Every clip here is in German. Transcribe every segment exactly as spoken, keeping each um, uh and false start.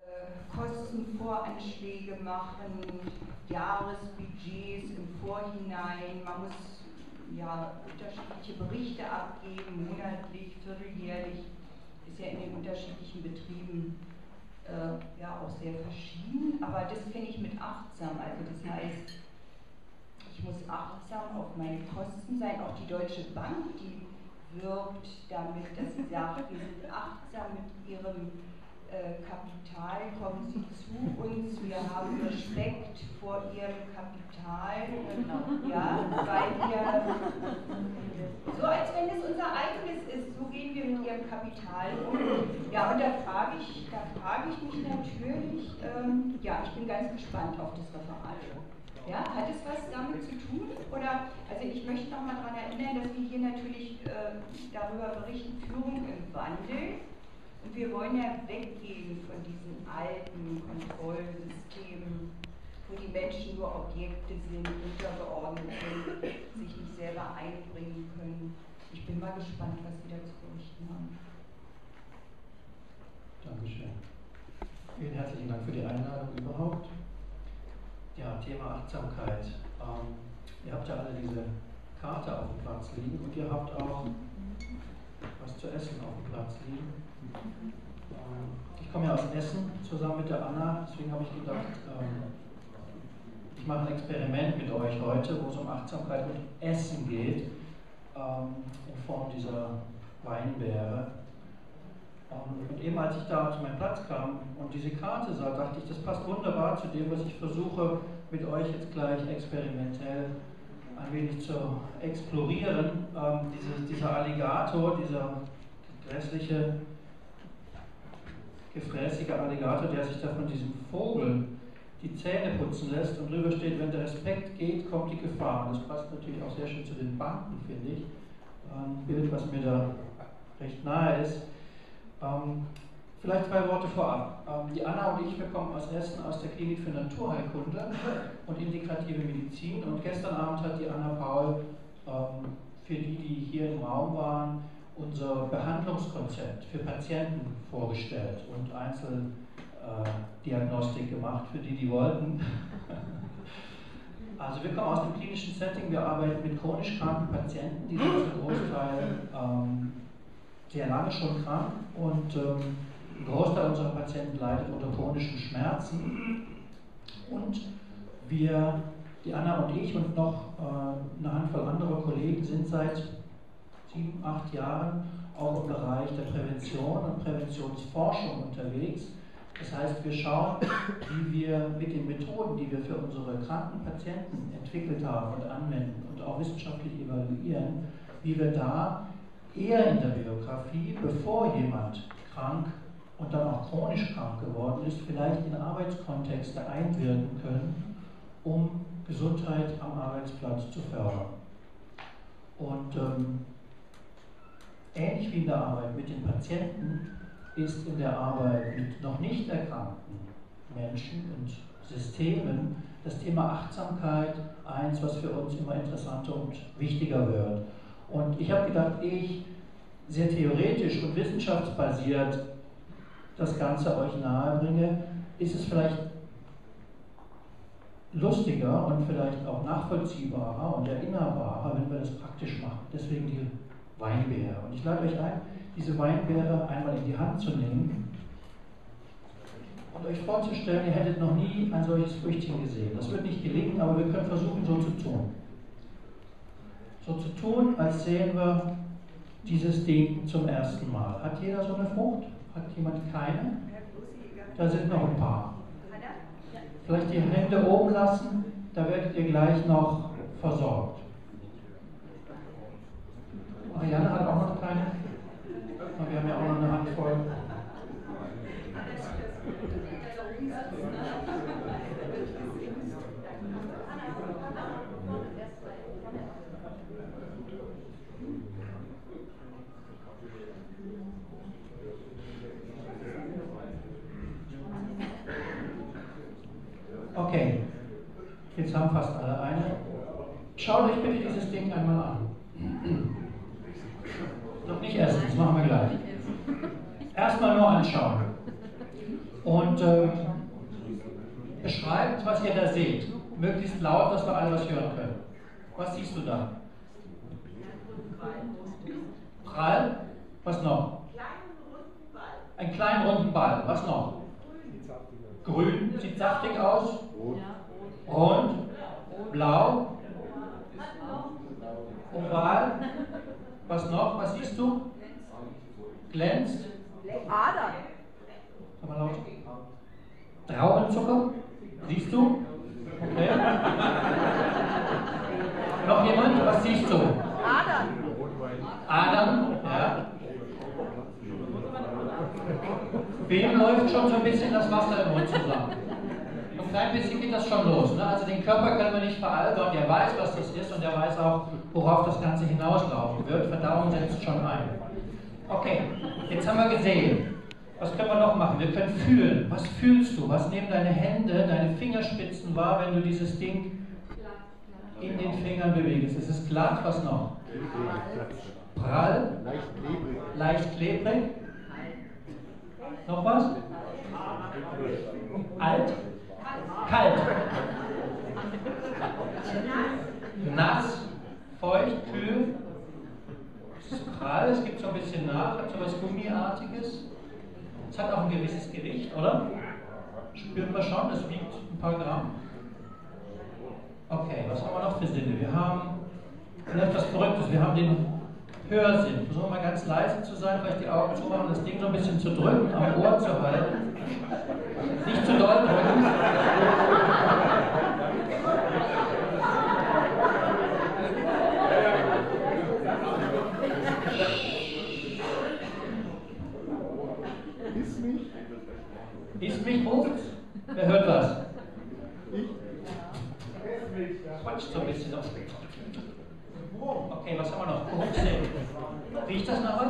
Kostenvoranschläge machen, Jahresbudgets im Vorhinein, man muss ja unterschiedliche Berichte abgeben, monatlich, vierteljährlich, ist ja in den unterschiedlichen Betrieben äh, ja auch sehr verschieden, aber das finde ich mit achtsam, also das heißt, ich muss achtsam auf meine Kosten sein, auch die Deutsche Bank, die wirbt damit, dass sie sagt, wir sind achtsam mit ihrem äh, Kapital, kommen sie zu uns, wir haben Respekt vor ihrem Kapital, genau. Ja, weil wir, so als wenn es unser eigenes ist, so gehen wir mit ihrem Kapital um. Ja, und da frage ich, da frage ich mich natürlich, ähm, ja, ich bin ganz gespannt auf das Referat. Ja, hat es was damit zu tun? Oder, also ich möchte noch mal daran erinnern, dass wir hier natürlich äh, darüber berichten, Führung im Wandel. Und wir wollen ja weggehen von diesen alten Kontrollsystemen, wo die Menschen nur Objekte sind, untergeordnet sind, sich nicht selber einbringen können. Ich bin mal gespannt, was Sie dazu berichten haben. Dankeschön. Vielen herzlichen Dank für die Einladung überhaupt. Ja, Thema Achtsamkeit. Ähm, ihr habt ja alle diese Karte auf dem Platz liegen und ihr habt auch was zu essen auf dem Platz liegen. Ähm, ich komme ja aus Essen zusammen mit der Anna, deswegen habe ich gedacht, ähm, ich mache ein Experiment mit euch heute, wo es um Achtsamkeit und Essen geht, ähm, in Form dieser Weinbeere. Und eben als ich da zu meinem Platz kam und diese Karte sah, dachte ich, das passt wunderbar zu dem, was ich versuche mit euch jetzt gleich experimentell ein wenig zu explorieren. Ähm, diese, dieser Alligator, dieser grässliche, gefräßige Alligator, der sich da von diesem Vogel die Zähne putzen lässt und drüber steht, wenn der Respekt geht, kommt die Gefahr. Und das passt natürlich auch sehr schön zu den Banken, finde ich. Ein Bild, was mir da recht nahe ist. Ähm, vielleicht zwei Worte vorab. Ähm, die Anna und ich, wir kommen aus Essen, aus der Klinik für Naturheilkunde und integrative Medizin. Und gestern Abend hat die Anna Paul, ähm, für die, die hier im Raum waren, unser Behandlungskonzept für Patienten vorgestellt und Einzeldiagnostik äh, gemacht, für die, die wollten. Also wir kommen aus dem klinischen Setting, wir arbeiten mit chronisch kranken Patienten, die sind zum Großteil ähm, sehr lange schon krank und ähm, ein Großteil unserer Patienten leidet unter chronischen Schmerzen. Und wir, die Anna und ich und noch äh, eine Handvoll anderer Kollegen sind seit sieben, acht Jahren auch im Bereich der Prävention und Präventionsforschung unterwegs. Das heißt, wir schauen, wie wir mit den Methoden, die wir für unsere kranken Patienten entwickelt haben und anwenden und auch wissenschaftlich evaluieren, wie wir da eher in der Biografie, bevor jemand krank und dann auch chronisch krank geworden ist, vielleicht in Arbeitskontexte einwirken können, um Gesundheit am Arbeitsplatz zu fördern. Und ähm, ähnlich wie in der Arbeit mit den Patienten ist in der Arbeit mit noch nicht erkrankten Menschen und Systemen das Thema Achtsamkeit eins, was für uns immer interessanter und wichtiger wird. Und ich habe gedacht, ehe ich sehr theoretisch und wissenschaftsbasiert das Ganze euch nahebringe, ist es vielleicht lustiger und vielleicht auch nachvollziehbarer und erinnerbarer, wenn wir das praktisch machen. Deswegen die Weinbeere. Und ich lade euch ein, diese Weinbeere einmal in die Hand zu nehmen und euch vorzustellen, ihr hättet noch nie ein solches Früchtchen gesehen. Das wird nicht gelingen, aber wir können versuchen, so zu tun. So zu tun, als sehen wir dieses Ding zum ersten Mal. Hat jeder so eine Frucht? Hat jemand keine? Da sind noch ein paar. Vielleicht die Hände oben lassen, da werdet ihr gleich noch versorgt. Marianne hat auch noch keine. Wir haben ja auch noch eine Handvoll. Okay, jetzt haben fast alle eine. Schaut euch bitte dieses Ding einmal an. Noch nicht essen, das machen wir gleich. Erstmal nur anschauen. Und und ähm, beschreibt, was ihr da seht. Möglichst laut, dass wir alle was hören können. Was siehst du da? Prall. Was noch? Einen kleinen runden Ball. Was noch? Grün. Sieht saftig aus. Rund. Blau. Oval. Was noch? Was siehst du? Glänzt. Adern. Sag mal laut. Traubenzucker. Siehst du? Okay. Noch jemand? Was siehst du? Adern. Adern, ja. Wem läuft schon so ein bisschen das Wasser im Mund zusammen? Ein klein bisschen geht das schon los. Ne? Also den Körper können wir nicht veralbern, der weiß, was das ist und der weiß auch, worauf das Ganze hinauslaufen wird. Verdauung setzt schon ein. Okay, jetzt haben wir gesehen. Was können wir noch machen? Wir können fühlen. Was fühlst du? Was nehmen deine Hände, deine Fingerspitzen wahr, wenn du dieses Ding in den Fingern bewegst? Es ist glatt, was noch? Prall. Leicht klebrig. Leicht klebrig. Noch was? Alt. Kalt. Nass. Feucht. Kühl. Es ist prall. Es gibt so ein bisschen nach. Hat so was Gummiartiges. Es hat auch ein gewisses Gewicht, oder? Spüren wir schon. Es wiegt ein paar Gramm. Okay, was haben wir noch für Sinne? Wir haben etwas Verrücktes. Wir haben den Hörsinn. Versuchen wir mal ganz leise zu sein, vielleicht die Augen zu machen, das Ding so ein bisschen zu drücken, am Ohr zu halten. Nicht zu doll drücken. Ist mich? Ist mich ruft? Wer hört was? Ich? Quatscht so ein bisschen auf. Okay, was haben wir noch? Geruchssinn. Riecht das nach was?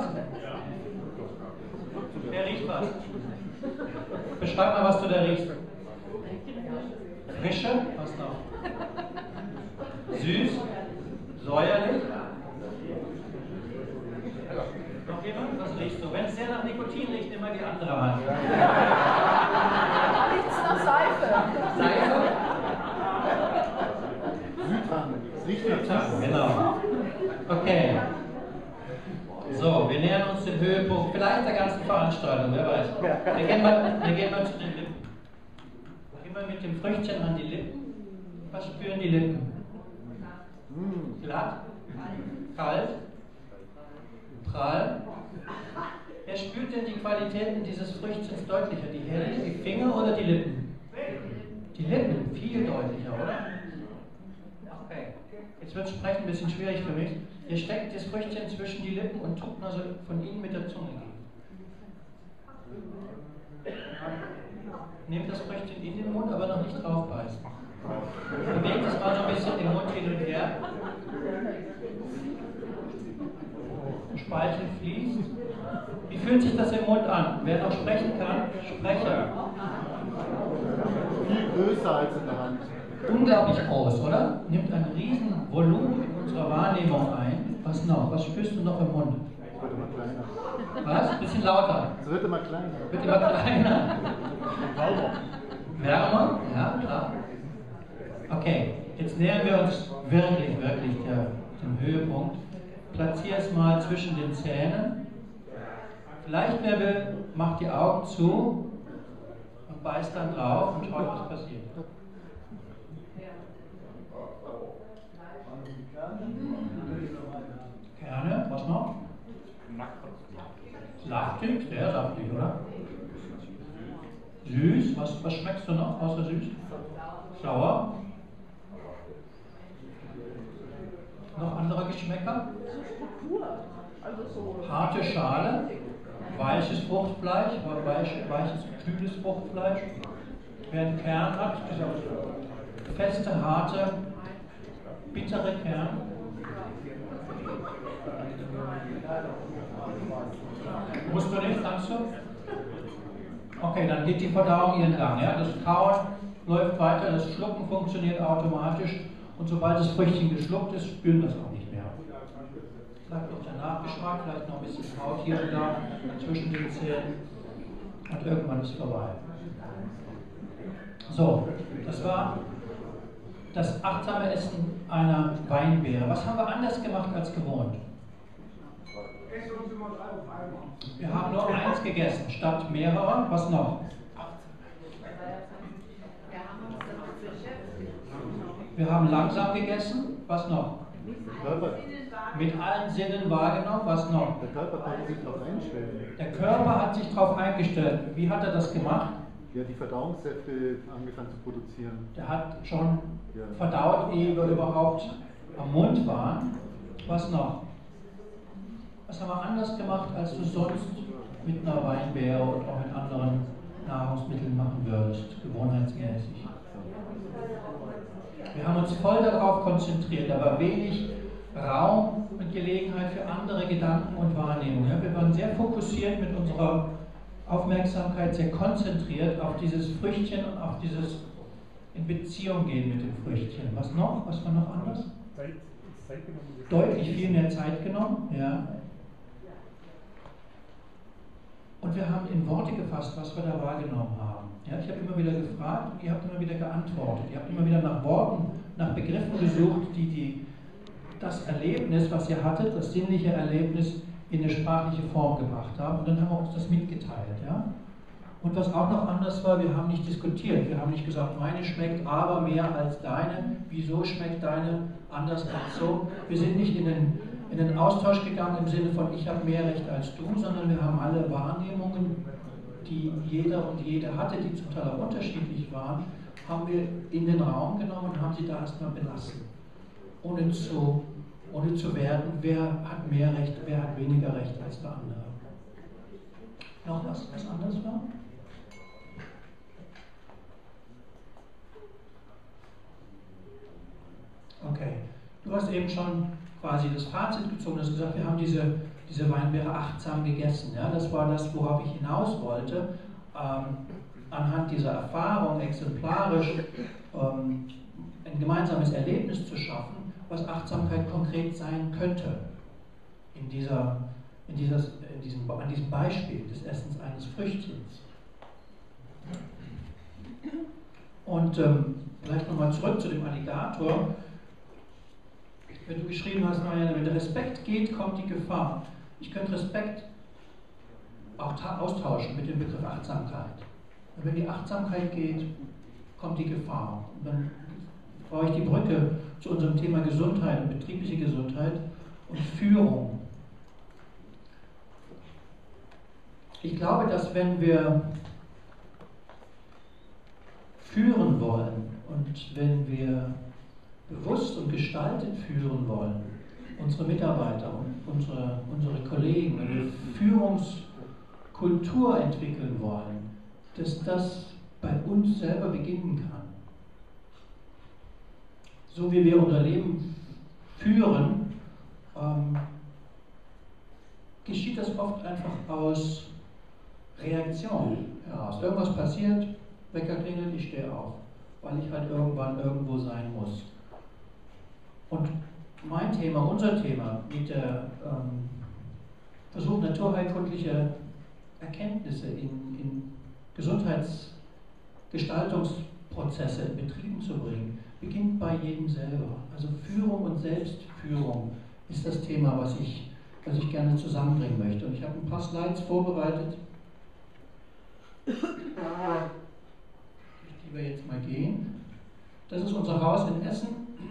Wer riecht was? Beschreib mal, was du da riechst. Frische? Was noch? Süß? Säuerlich? Noch jemand? Was riechst du? Wenn es sehr nach Nikotin riecht, nimm mal die andere Hand. Nichts nach Seife. Seife? Südhang. Es riecht nach Südhang, genau. Okay. So, wir nähern uns dem Höhepunkt, vielleicht der ganzen Veranstaltung, wer weiß. Wir gehen mal, wir gehen mal zu den Lippen. Gehen wir mit dem Früchtchen an die Lippen. Was spüren die Lippen? Glatt? Kalt? Prall? Wer spürt denn die Qualitäten dieses Früchtchens deutlicher? Die Hände, die Finger oder die Lippen? Die Lippen, viel deutlicher, oder? Okay. Jetzt wird Sprechen ein bisschen schwierig für mich. Ihr steckt das Früchtchen zwischen die Lippen und tut also von innen mit der Zunge gegen. Nehmt das Früchtchen in den Mund, aber noch nicht draufbeißen. Bewegt es mal so ein bisschen den Mund hin und her. Speichel fließt. Wie fühlt sich das im Mund an? Wer noch sprechen kann, spreche. viel größer als in der Hand. Unglaublich groß, oder? Nimmt ein riesen Volumen in unserer Wahrnehmung ein. Was noch? Was spürst du noch im Mund? Es wird immer kleiner. Was? Ein bisschen lauter. Es wird immer kleiner. Wird immer kleiner. Wärmer. Wärmer? Ja, klar. Okay, jetzt nähern wir uns wirklich, wirklich der, dem Höhepunkt. Platziere es mal zwischen den Zähnen. Vielleicht, wer will, macht die Augen zu und beißt dann drauf und schaut, was passiert. Kerne, was noch? Saftig, sehr saftig, oder? Süß, was, was schmeckst du noch außer süß? Sauer? Noch andere Geschmäcker? Harte Schale, weiches Fruchtfleisch, weich, weiches, kühles Fruchtfleisch. Wer einen Kern hat, feste, harte, bittere Kern. Musst du nicht, kannst du? Okay, dann geht die Verdauung ihren Gang. Ja? Das Kauen läuft weiter, das Schlucken funktioniert automatisch und sobald das Früchtchen geschluckt ist, spüren wir es auch nicht mehr. Vielleicht noch der Nachgeschmack, vielleicht noch ein bisschen Haut hier und da zwischen den Zähnen und irgendwann ist es vorbei. So, das war das achtsame Essen einer Weinbeere. Was haben wir anders gemacht als gewohnt? Wir haben nur eins gegessen, statt mehrerer. Was noch? Wir haben langsam gegessen. Was noch? Körper. Mit allen Sinnen wahrgenommen. Was noch? Der Körper konnte sich darauf einstellen. Der Körper hat sich darauf eingestellt. Wie hat er das gemacht? Ja, die Verdauungssäfte angefangen zu produzieren. Der hat schon Ja. verdaut, ehe wir überhaupt am Mund waren. Was noch? Was haben wir anders gemacht, als du sonst mit einer Weinbeere und auch mit anderen Nahrungsmitteln machen würdest, gewohnheitsmäßig? Wir haben uns voll darauf konzentriert, da war wenig Raum und Gelegenheit für andere Gedanken und Wahrnehmungen. Ja, wir waren sehr fokussiert mit unserer Aufmerksamkeit, sehr konzentriert auf dieses Früchtchen und auf dieses in Beziehung gehen mit dem Früchtchen. Was noch? Was war noch anders? Deutlich viel mehr Zeit genommen, ja. Und wir haben in Worte gefasst, was wir da wahrgenommen haben. Ja, ich habe immer wieder gefragt und ihr habt immer wieder geantwortet. Ihr habt immer wieder nach Worten, nach Begriffen gesucht, die, die das Erlebnis, was ihr hattet, das sinnliche Erlebnis in eine sprachliche Form gebracht haben. Und dann haben wir uns das mitgeteilt. Ja? Und was auch noch anders war, wir haben nicht diskutiert. Wir haben nicht gesagt, meine schmeckt aber mehr als deine. Wieso schmeckt deine anders als so? Wir sind nicht in den, in den Austausch gegangen im Sinne von, ich habe mehr Recht als du, sondern wir haben alle Wahrnehmungen, die jeder und jede hatte, die zum Teil auch unterschiedlich waren, haben wir in den Raum genommen und haben sie da erstmal belassen. Ohne zu, ohne zu werten, wer hat mehr Recht, wer hat weniger Recht als der andere. Noch was, was anders war? Okay, du hast eben schon quasi das Fazit gezogen, du hast gesagt, wir haben diese, diese Weinbeere achtsam gegessen. Ja? Das war das, worauf ich hinaus wollte. Ähm, anhand dieser Erfahrung exemplarisch ähm, ein gemeinsames Erlebnis zu schaffen, was Achtsamkeit konkret sein könnte. In dieser, in dieses, in diesem, an diesem Beispiel des Essens eines Früchtchens. Und ähm, vielleicht nochmal zurück zu dem Alligator. Wenn du geschrieben hast, Marianne, wenn der Respekt geht, kommt die Gefahr. Ich könnte Respekt auch austauschen mit dem Begriff Achtsamkeit. Und wenn die Achtsamkeit geht, kommt die Gefahr. Und dann brauche ich die Brücke zu unserem Thema Gesundheit und betriebliche Gesundheit und Führung. Ich glaube, dass wenn wir führen wollen und wenn wir bewusst und gestaltet führen wollen, unsere Mitarbeiter und unsere, unsere Kollegen, wenn wir Führungskultur entwickeln wollen, dass das bei uns selber beginnen kann. So wie wir unser Leben führen, ähm, geschieht das oft einfach aus Reaktion heraus. Irgendwas passiert, Wecker klingelt, ich stehe auf, weil ich halt irgendwann irgendwo sein muss. Und mein Thema, unser Thema mit der ähm, Versuch, naturheilkundliche Erkenntnisse in, in Gesundheitsgestaltungsprozesse in Betrieben zu bringen, beginnt bei jedem selber. Also Führung und Selbstführung ist das Thema, was ich, was ich gerne zusammenbringen möchte. Und ich habe ein paar Slides vorbereitet, durch die wir jetzt mal gehen. Das ist unser Haus in Essen.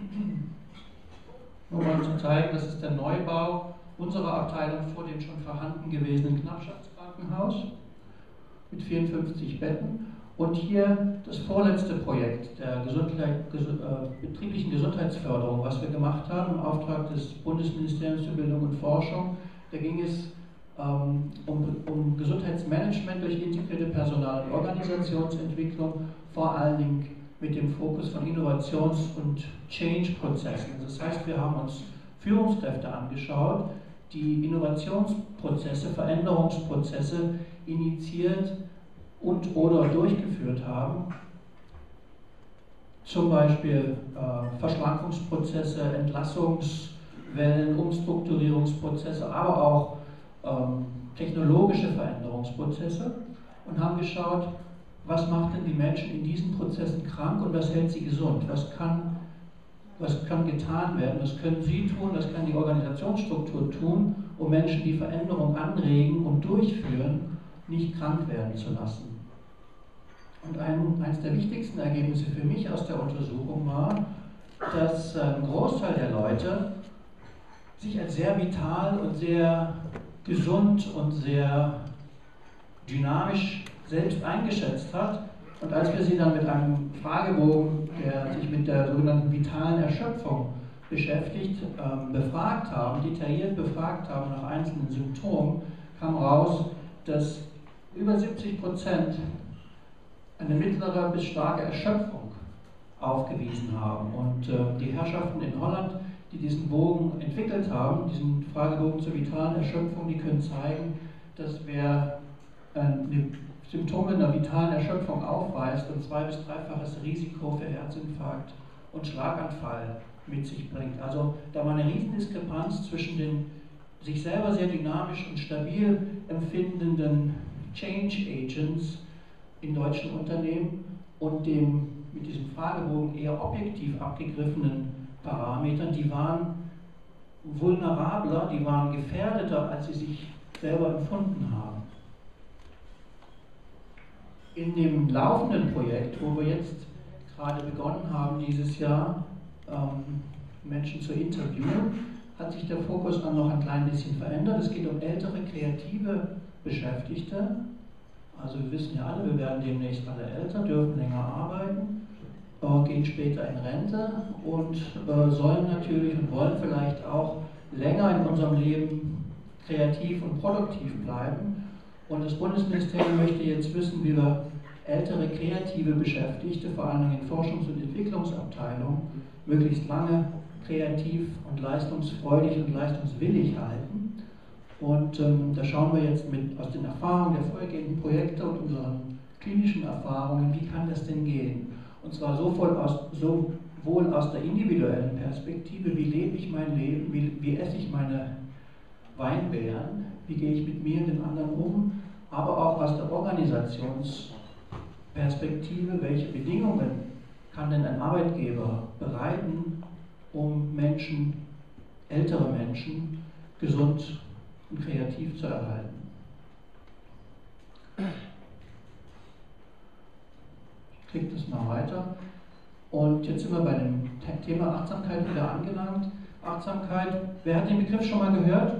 Nur mal zu zeigen, das ist der Neubau unserer Abteilung vor dem schon vorhanden gewesenen Knappschaftskrankenhaus mit vierundfünfzig Betten. Und hier das vorletzte Projekt der Gesundheit, gesund, äh, betrieblichen Gesundheitsförderung, was wir gemacht haben im Auftrag des Bundesministeriums für Bildung und Forschung. Da ging es ähm, um, um Gesundheitsmanagement durch integrierte Personal- und Organisationsentwicklung, vor allen Dingen mit dem Fokus von Innovations- und Change-Prozessen. Das heißt, wir haben uns Führungskräfte angeschaut, die Innovationsprozesse, Veränderungsprozesse initiiert und oder durchgeführt haben. Zum Beispiel äh, Verschlankungsprozesse, Entlassungswellen, Umstrukturierungsprozesse, aber auch ähm, technologische Veränderungsprozesse und haben geschaut, was macht denn die Menschen in diesen Prozessen krank und was hält sie gesund? Was kann, was kann getan werden? Was können Sie tun? Was kann die Organisationsstruktur tun, um Menschen, die Veränderung anregen und durchführen, nicht krank werden zu lassen? Und ein, eines der wichtigsten Ergebnisse für mich aus der Untersuchung war, dass ein Großteil der Leute sich als sehr vital und sehr gesund und sehr dynamisch selbst eingeschätzt hat. Und als wir sie dann mit einem Fragebogen, der sich mit der sogenannten vitalen Erschöpfung beschäftigt, ähm, befragt haben, detailliert befragt haben nach einzelnen Symptomen, kam raus, dass über siebzig Prozent eine mittlere bis starke Erschöpfung aufgewiesen haben. Und äh, die Herrschaften in Holland, die diesen Bogen entwickelt haben, diesen Fragebogen zur vitalen Erschöpfung, die können zeigen, dass wer äh, eine Symptome einer vitalen Erschöpfung aufweist, ein zwei- bis dreifaches Risiko für Herzinfarkt und Schlaganfall mit sich bringt. Also da war eine Riesendiskrepanz zwischen den sich selber sehr dynamisch und stabil empfindenden Change Agents in deutschen Unternehmen und dem mit diesem Fragebogen eher objektiv abgegriffenen Parametern, die waren vulnerabler, die waren gefährdeter, als sie sich selber empfunden haben. In dem laufenden Projekt, wo wir jetzt gerade begonnen haben, dieses Jahr ähm, Menschen zu interviewen, hat sich der Fokus dann noch ein klein bisschen verändert. Es geht um ältere, kreative Beschäftigte. Also wir wissen ja alle, wir werden demnächst alle älter, dürfen länger arbeiten, äh, gehen später in Rente und äh, sollen natürlich und wollen vielleicht auch länger in unserem Leben kreativ und produktiv bleiben. Und das Bundesministerium möchte jetzt wissen, wie wir ältere kreative Beschäftigte, vor allem in Forschungs- und Entwicklungsabteilungen, möglichst lange kreativ und leistungsfreudig und leistungswillig halten. Und ähm, da schauen wir jetzt mit, aus den Erfahrungen der vorhergehenden Projekte und unseren klinischen Erfahrungen, wie kann das denn gehen? Und zwar sowohl aus, sowohl aus der individuellen Perspektive, wie lebe ich mein Leben, wie, wie esse ich meine Weinbeeren, wie gehe ich mit mir und den anderen um, aber auch aus der Organisationsperspektive, welche Bedingungen kann denn ein Arbeitgeber bereiten, um Menschen, ältere Menschen, gesund und kreativ zu erhalten. Ich klicke das mal weiter. Und jetzt sind wir bei dem Thema Achtsamkeit wieder angelangt. Achtsamkeit, wer hat den Begriff schon mal gehört?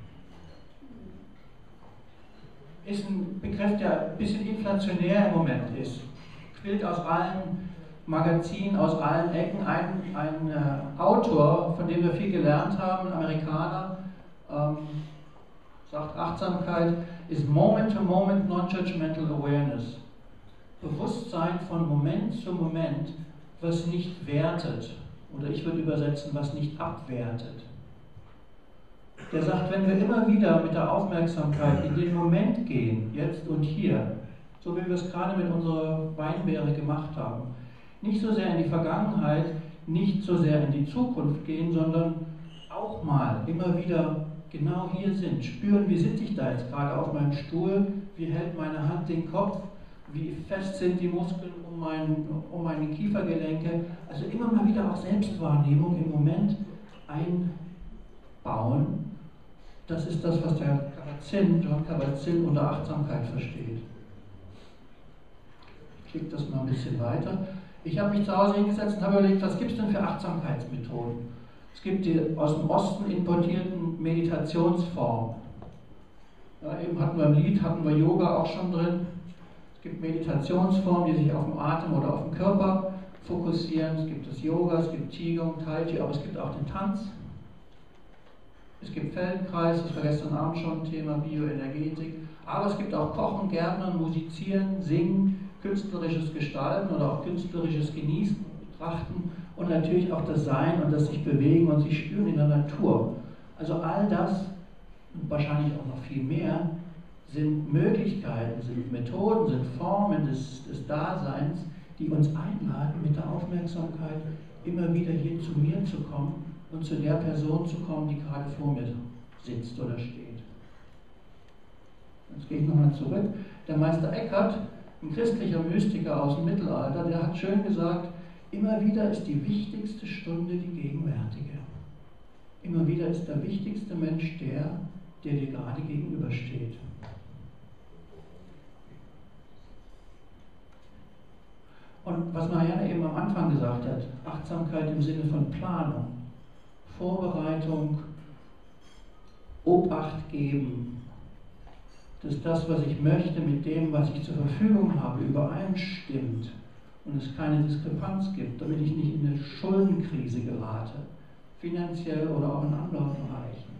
Ist ein Begriff, der ein bisschen inflationär im Moment ist. Quillt aus allen Magazinen, aus allen Ecken. Ein, ein äh, Autor, von dem wir viel gelernt haben, ein Amerikaner, ähm, sagt, Achtsamkeit ist Moment-to-Moment Non-Judgmental Awareness. Bewusstsein von Moment zu Moment, was nicht wertet. Oder ich würde übersetzen, was nicht abwertet. Der sagt, wenn wir immer wieder mit der Aufmerksamkeit in den Moment gehen, jetzt und hier, so wie wir es gerade mit unserer Weinbeere gemacht haben, nicht so sehr in die Vergangenheit, nicht so sehr in die Zukunft gehen, sondern auch mal immer wieder genau hier sind, spüren, wie sitze ich da jetzt gerade auf meinem Stuhl, wie hält meine Hand den Kopf, wie fest sind die Muskeln um, mein, um meine Kiefergelenke. Also immer mal wieder auch Selbstwahrnehmung im Moment einbauen. Das ist das, was der Kabat-Zinn, John Kabat-Zinn unter Achtsamkeit versteht. Ich klicke das mal ein bisschen weiter. Ich habe mich zu Hause hingesetzt und habe überlegt, was gibt es denn für Achtsamkeitsmethoden? Es gibt die aus dem Osten importierten Meditationsformen. Ja, eben hatten wir im Lied, hatten wir Yoga auch schon drin. Es gibt Meditationsformen, die sich auf den Atem oder auf den Körper fokussieren. Es gibt das Yoga, es gibt Qigong, Tai Chi, aber es gibt auch den Tanz. Es gibt Feldenkreis, das war gestern Abend schon ein Thema, Bioenergetik. Aber es gibt auch Kochen, Gärtnern, Musizieren, Singen, künstlerisches Gestalten oder auch künstlerisches Genießen, Betrachten und natürlich auch das Sein und das sich bewegen und sich spüren in der Natur. Also all das und wahrscheinlich auch noch viel mehr sind Möglichkeiten, sind Methoden, sind Formen des, des Daseins, die uns einladen, mit der Aufmerksamkeit immer wieder hier zu mir zu kommen und zu der Person zu kommen, die gerade vor mir sitzt oder steht. Jetzt gehe ich nochmal zurück. Der Meister Eckhart Ein christlicher Mystiker aus dem Mittelalter, der hat schön gesagt, immer wieder ist die wichtigste Stunde die gegenwärtige. Immer wieder ist der wichtigste Mensch der, der dir gerade gegenübersteht. Und was Marianne eben am Anfang gesagt hat, Achtsamkeit im Sinne von Planung, Vorbereitung, Obacht geben, dass das, was ich möchte, mit dem, was ich zur Verfügung habe, übereinstimmt und es keine Diskrepanz gibt, damit ich nicht in eine Schuldenkrise gerate, finanziell oder auch in anderen Bereichen.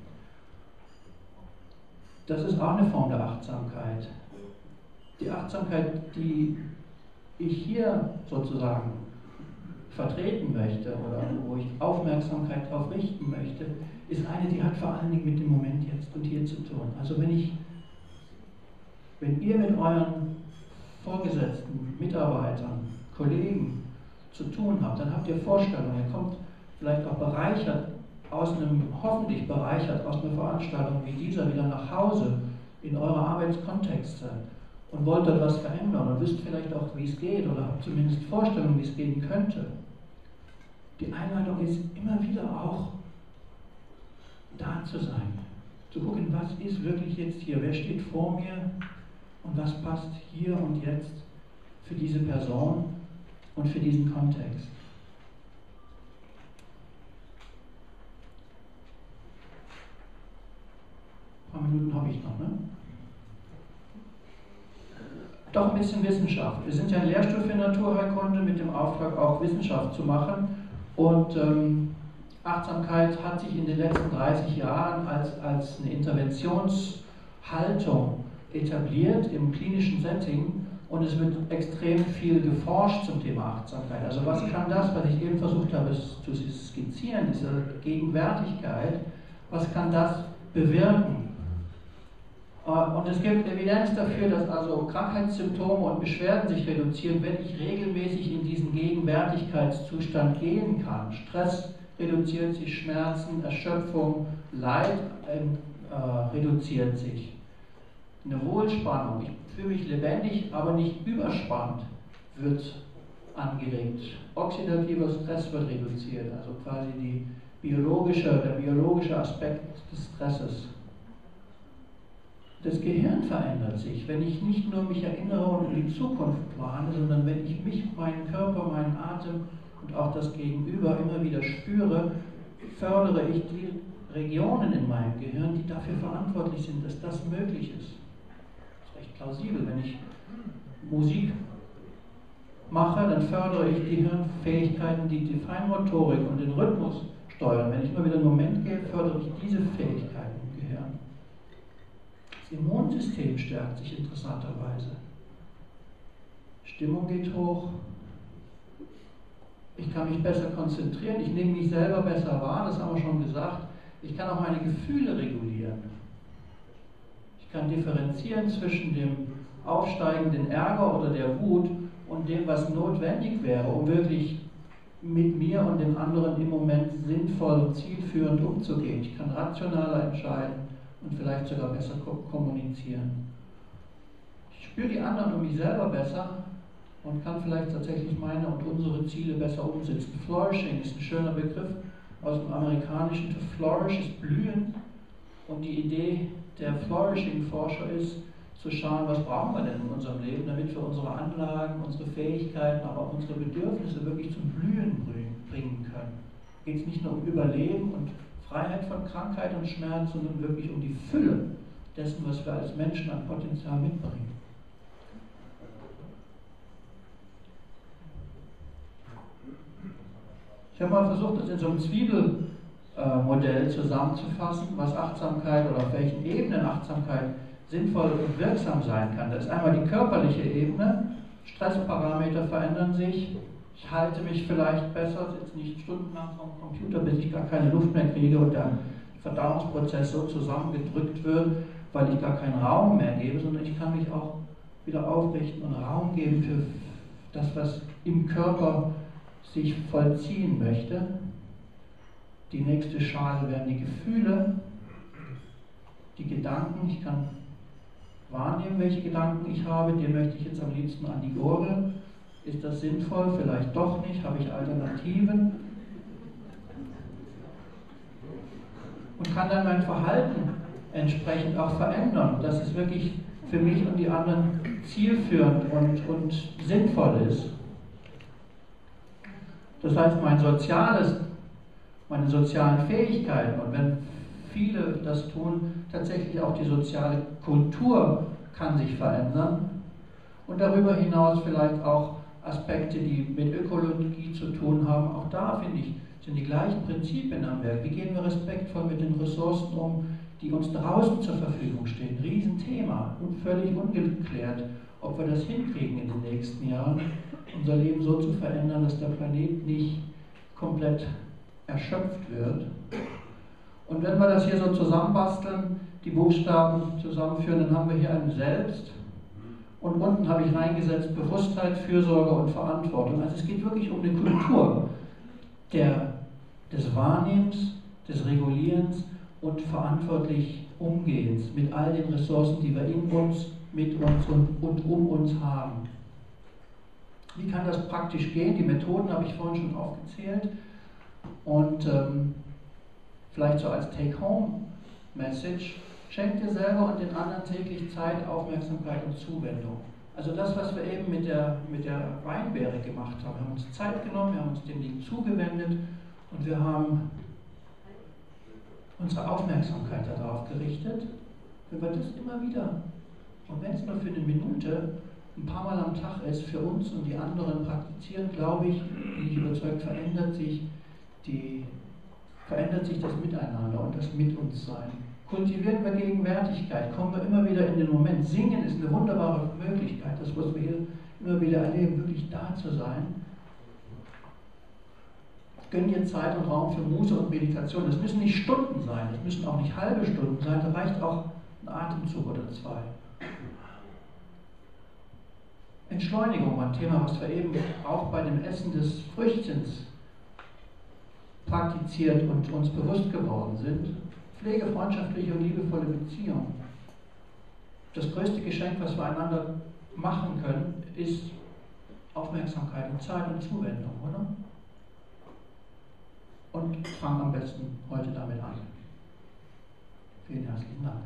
Das ist auch eine Form der Achtsamkeit. Die Achtsamkeit, die ich hier sozusagen vertreten möchte oder wo ich Aufmerksamkeit darauf richten möchte, ist eine, die hat vor allen Dingen mit dem Moment jetzt und hier zu tun. Also wenn ich, wenn ihr mit euren Vorgesetzten, Mitarbeitern, Kollegen zu tun habt, dann habt ihr Vorstellungen, ihr kommt vielleicht auch bereichert aus einem, hoffentlich bereichert aus einer Veranstaltung wie dieser wieder nach Hause in eure Arbeitskontexte und wollt dort was verändern und wisst vielleicht auch, wie es geht oder habt zumindest Vorstellungen, wie es gehen könnte. Die Einladung ist immer wieder auch da zu sein, zu gucken, was ist wirklich jetzt hier, wer steht vor mir und was passt hier und jetzt für diese Person und für diesen Kontext. Ein paar Minuten habe ich noch, ne? Doch ein bisschen Wissenschaft. Wir sind ja ein Lehrstuhl für Naturheilkunde mit dem Auftrag, auch Wissenschaft zu machen. Und ähm, Achtsamkeit hat sich in den letzten dreißig Jahren als, als eine Interventionshaltung etabliert im klinischen Setting und es wird extrem viel geforscht zum Thema Achtsamkeit. Also was kann das, was ich eben versucht habe zu skizzieren, diese Gegenwärtigkeit, was kann das bewirken? Und es gibt Evidenz dafür, dass also Krankheitssymptome und Beschwerden sich reduzieren, wenn ich regelmäßig in diesen Gegenwärtigkeitszustand gehen kann. Stress reduziert sich, Schmerzen, Erschöpfung, Leid äh, reduziert sich. Eine Wohlspannung, ich fühle mich lebendig, aber nicht überspannt, wird angeregt. Oxidativer Stress wird reduziert, also quasi die biologische, der biologische Aspekt des Stresses. Das Gehirn verändert sich, wenn ich nicht nur mich erinnere und in die Zukunft plane, sondern wenn ich mich, meinen Körper, meinen Atem und auch das Gegenüber immer wieder spüre, fördere ich die Regionen in meinem Gehirn, die dafür verantwortlich sind, dass das möglich ist. Das ist recht plausibel. Wenn ich Musik mache, dann fördere ich die Hirnfähigkeiten, die die Feinmotorik und den Rhythmus steuern. Wenn ich immer wieder einen Moment gehe, fördere ich diese Fähigkeiten im Gehirn. Das Immunsystem stärkt sich interessanterweise. Stimmung geht hoch. Ich kann mich besser konzentrieren. Ich nehme mich selber besser wahr, das haben wir schon gesagt. Ich kann auch meine Gefühle regulieren. Ich kann differenzieren zwischen dem aufsteigenden Ärger oder der Wut und dem, was notwendig wäre, um wirklich mit mir und den anderen im Moment sinnvoll und zielführend umzugehen. Ich kann rationaler entscheiden und vielleicht sogar besser kommunizieren. Ich spüre die anderen und mich selber besser und kann vielleicht tatsächlich meine und unsere Ziele besser umsetzen. Flourishing ist ein schöner Begriff aus dem Amerikanischen. To flourish ist blühen und die Idee der Flourishing-Forscher ist, zu schauen, was brauchen wir denn in unserem Leben, damit wir unsere Anlagen, unsere Fähigkeiten, aber auch unsere Bedürfnisse wirklich zum Blühen bringen können. Da geht es nicht nur um Überleben und Freiheit von Krankheit und Schmerz, sondern wirklich um die Fülle dessen, was wir als Menschen an Potenzial mitbringen. Ich habe mal versucht, das in so einem Zwiebelmodell zusammenzufassen, was Achtsamkeit oder auf welchen Ebenen Achtsamkeit sinnvoll und wirksam sein kann. Das ist einmal die körperliche Ebene. Stressparameter verändern sich. Ich halte mich vielleicht besser, sitze nicht stundenlang vom Computer, bis ich gar keine Luft mehr kriege und der Verdauungsprozess so zusammengedrückt wird, weil ich gar keinen Raum mehr gebe, sondern ich kann mich auch wieder aufrichten und Raum geben für das, was im Körper sich vollziehen möchte. Die nächste Schale werden die Gefühle, die Gedanken. Ich kann wahrnehmen, welche Gedanken ich habe, den möchte ich jetzt am liebsten an die Gurgel. Ist das sinnvoll? Vielleicht doch nicht. Habe ich Alternativen? Und kann dann mein Verhalten entsprechend auch verändern, dass es wirklich für mich und die anderen zielführend und, und sinnvoll ist. Das heißt, mein soziales, meine sozialen Fähigkeiten, und wenn viele das tun, tatsächlich auch die soziale Kultur kann sich verändern und darüber hinaus vielleicht auch Aspekte, die mit Ökologie zu tun haben. Auch da, finde ich, sind die gleichen Prinzipien am Werk. Wie gehen wir respektvoll mit den Ressourcen um, die uns draußen zur Verfügung stehen? Riesenthema und völlig ungeklärt, ob wir das hinkriegen in den nächsten Jahren, unser Leben so zu verändern, dass der Planet nicht komplett erschöpft wird. Und wenn wir das hier so zusammenbasteln, die Buchstaben zusammenführen, dann haben wir hier ein Selbst. Und unten habe ich reingesetzt Bewusstheit, Fürsorge und Verantwortung. Also es geht wirklich um eine Kultur der, des Wahrnehmens, des Regulierens und verantwortlich Umgehens mit all den Ressourcen, die wir in uns, mit uns und, und um uns haben. Wie kann das praktisch gehen? Die Methoden habe ich vorhin schon aufgezählt. Und ähm, vielleicht so als Take-Home-Message: Schenk dir selber und den anderen täglich Zeit, Aufmerksamkeit und Zuwendung. Also das, was wir eben mit der, mit der Weinbeere gemacht haben. Wir haben uns Zeit genommen, wir haben uns dem Ding zugewendet und wir haben unsere Aufmerksamkeit darauf gerichtet. Wenn wir das immer wieder, und wenn es nur für eine Minute, ein paar Mal am Tag ist, für uns und die anderen praktizieren, glaube ich, bin ich überzeugt, verändert sich, die, verändert sich das Miteinander und das Mit uns Sein. Kultivieren wir Gegenwärtigkeit, kommen wir immer wieder in den Moment. Singen ist eine wunderbare Möglichkeit, das, was wir hier immer wieder erleben, wirklich da zu sein. Gönn dir Zeit und Raum für Muße und Meditation. Das müssen nicht Stunden sein, das müssen auch nicht halbe Stunden sein, da reicht auch ein Atemzug oder zwei. Entschleunigung war ein Thema, was wir eben auch bei dem Essen des Früchtchens praktiziert und uns bewusst geworden sind. Pflege freundschaftliche und liebevolle Beziehungen. Das größte Geschenk, was wir einander machen können, ist Aufmerksamkeit und Zeit und Zuwendung, oder? Und fang am besten heute damit an. Vielen herzlichen Dank.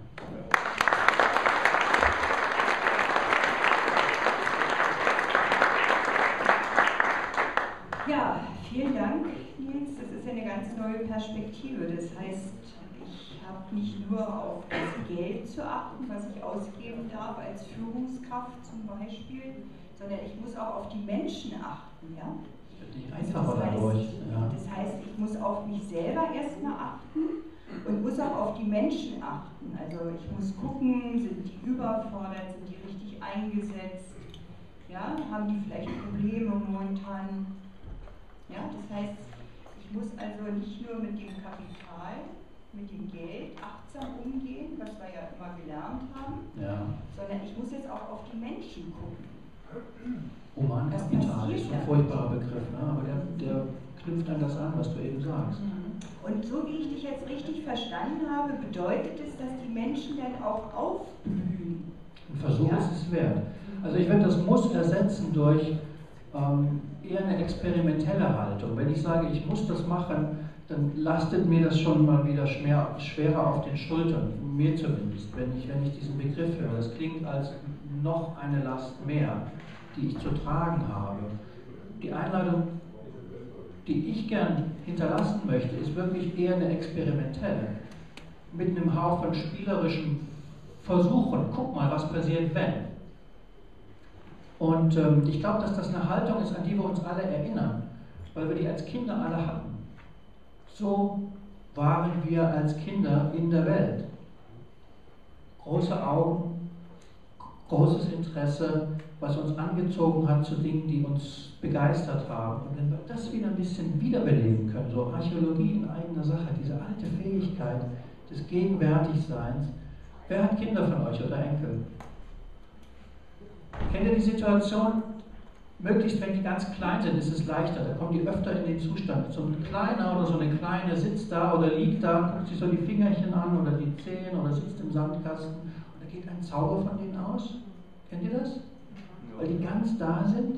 Ja, vielen Dank, Nils. Das ist eine ganz neue Perspektive. Das heißt, ich habe nicht nur auf das Geld zu achten, was ich ausgeben darf als Führungskraft zum Beispiel, sondern ich muss auch auf die Menschen achten. Ja? Also das, heißt, ja. das heißt, ich muss auf mich selber erstmal achten und muss auch auf die Menschen achten. Also ich muss gucken, sind die überfordert, sind die richtig eingesetzt, ja? Haben die vielleicht Probleme momentan? Ja, das heißt, ich muss also nicht nur mit dem Kapital, mit dem Geld achtsam umgehen, was wir ja immer gelernt haben, ja. sondern ich muss jetzt auch auf die Menschen gucken. Humankapital ist so ein furchtbarer Begriff, ne? Aber der, der knüpft an das an, was du eben sagst. Und so wie ich dich jetzt richtig verstanden habe, bedeutet es, dass die Menschen dann auch aufblühen. Ein Versuch ja? ist es wert. Also ich würde das Muss ersetzen durch ähm, eher eine experimentelle Haltung. Wenn ich sage, ich muss das machen, dann lastet mir das schon mal wieder schwer, schwerer auf den Schultern, mir zumindest, wenn ich, wenn ich diesen Begriff höre. Das klingt als noch eine Last mehr, die ich zu tragen habe. Die Einladung, die ich gern hinterlassen möchte, ist wirklich eher eine experimentelle, mit einem Hauch von spielerischen Versuchen. Guck mal, was passiert, wenn. Und ähm, ich glaube, dass das eine Haltung ist, an die wir uns alle erinnern, weil wir die als Kinder alle hatten. So waren wir als Kinder in der Welt. Große Augen, großes Interesse, was uns angezogen hat zu Dingen, die uns begeistert haben. Und wenn wir das wieder ein bisschen wiederbeleben können, so Archäologie in eigener Sache, diese alte Fähigkeit des Gegenwärtigseins. Wer hat Kinder von euch oder Enkel? Kennt ihr die Situation? Möglichst, wenn die ganz klein sind, ist es leichter. Da kommen die öfter in den Zustand. So ein Kleiner oder so eine Kleine sitzt da oder liegt da, guckt sich so die Fingerchen an oder die Zehen oder sitzt im Sandkasten. Und da geht ein Zauber von denen aus. Kennt ihr das? Weil die ganz da sind.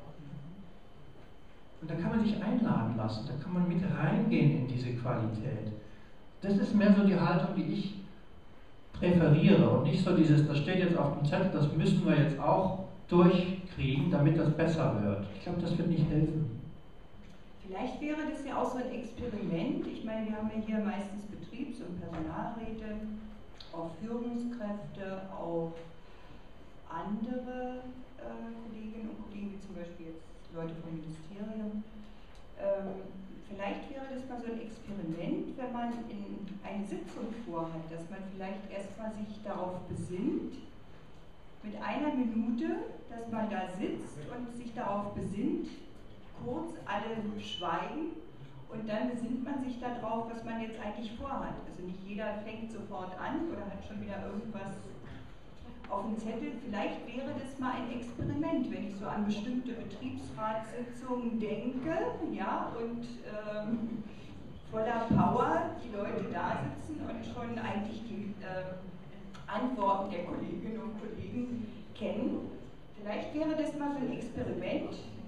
Und da kann man sich einladen lassen, da kann man mit reingehen in diese Qualität. Das ist mehr so die Haltung, die ich präferiere und nicht so dieses, das steht jetzt auf dem Zettel, das müssen wir jetzt auch durchkriegen, damit das besser wird. Ich glaube, das wird nicht helfen. Vielleicht wäre das ja auch so ein Experiment. Ich meine, wir haben ja hier meistens Betriebs- und Personalräte, auch Führungskräfte, auch andere äh, Kolleginnen und Kollegen, wie zum Beispiel jetzt Leute vom Ministerium. Ähm, vielleicht wäre das mal so ein Experiment, wenn man in eine Sitzung vorhat, dass man vielleicht erstmal sich darauf besinnt, mit einer Minute, dass man da sitzt und sich darauf besinnt, kurz alle schweigen und dann besinnt man sich darauf, was man jetzt eigentlich vorhat. Also nicht jeder fängt sofort an oder hat schon wieder irgendwas auf dem Zettel. Vielleicht wäre das mal ein Experiment, wenn ich so an bestimmte Betriebsratssitzungen denke, ja, und ähm, voller Power die Leute da sitzen und schon eigentlich die äh, Antworten der Kolleginnen und Kollegen kennen. Vielleicht wäre das mal so ein Experiment,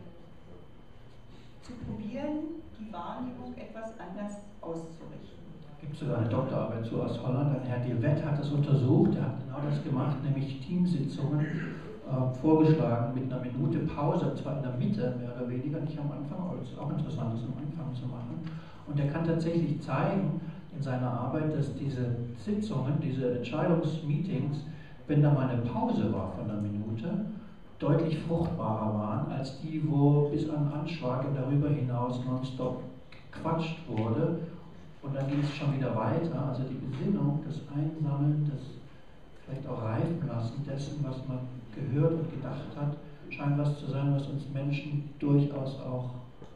zu probieren, die Wahrnehmung etwas anders auszurichten. Es gibt sogar eine Doktorarbeit zu aus Holland. Ein Herr De Wet hat das untersucht, er hat genau das gemacht, nämlich Teamsitzungen äh, vorgeschlagen mit einer Minute Pause, und zwar in der Mitte mehr oder weniger, nicht am Anfang, aber es ist auch interessant, das am Anfang zu machen. Und er kann tatsächlich zeigen in seiner Arbeit, dass diese Sitzungen, diese Entscheidungsmeetings, wenn da mal eine Pause war von einer Minute, deutlich fruchtbarer waren als die, wo bis an Anschlag und darüber hinaus nonstop gequatscht wurde. Und dann ging es schon wieder weiter. Also die Besinnung, das Einsammeln, das vielleicht auch reifen lassen dessen, was man gehört und gedacht hat, scheint was zu sein, was uns Menschen durchaus auch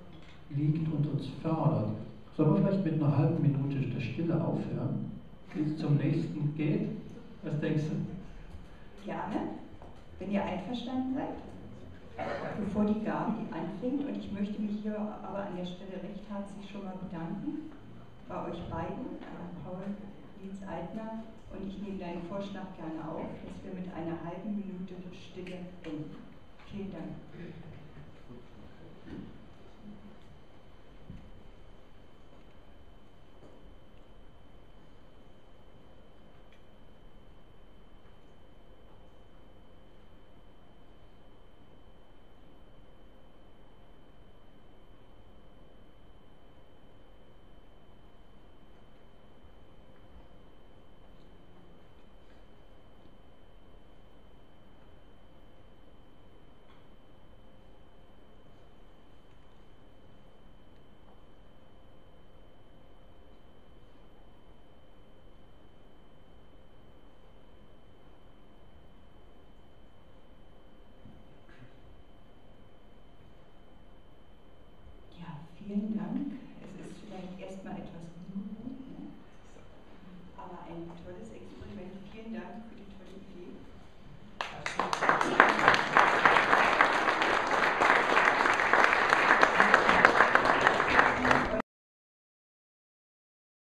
liegt und uns fördert. Sollen wir vielleicht mit einer halben Minute der Stille aufhören, bis es zum nächsten geht? Was denkst du? Gerne, wenn ihr einverstanden seid, bevor die Gabe anfängt. Und ich möchte mich hier aber an der Stelle recht herzlich schon mal bedanken bei euch beiden, Paul, Nils Altner, und ich nehme deinen Vorschlag gerne auf, dass wir mit einer halben Minute Stille enden. Vielen Dank. Vielen Dank.